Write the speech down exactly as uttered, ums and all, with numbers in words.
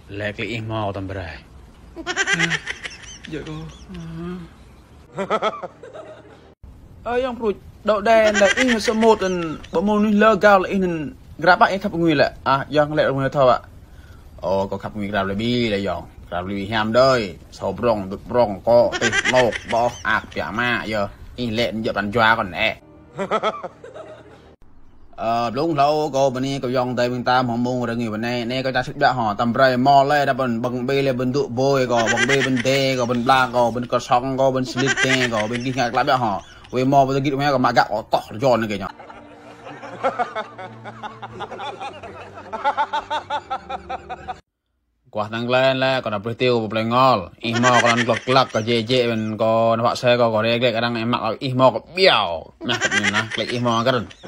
lagi mau tambah. Jadi ờ yang perlu đậu đen là in số một là bộ môn như lơ cao là in grab bạn khắp nguyên là à yang lệ người thôi ạ ồ có khắp nguyên grab là bi là dòng grab là bi ham đời sầu rong được rong có tê lộc bò ạc bẻ ma giờ in lệ giờ bàn choa còn nè ờ đúng lâu cô bên này có dòng tây bên tam họ mua được nhiều bên này này có cha sức đã họ tầm bray mò lên đã bên bằng bê lên bên tụ bôi có bằng bê bên tê có bên la có bên có song có bên slit tê có bên kia ngạc lại đã họ về mò bây giờ kiểu nghe có mà gạo tỏ giòn này kìa nhở quả tăng lên là còn là tiêu một lần ngon imo còn lật lật có dễ dễ mình có họ xe có có đây cái đang em mặc là imo có béo nè nhìn nè lại imo cái rừng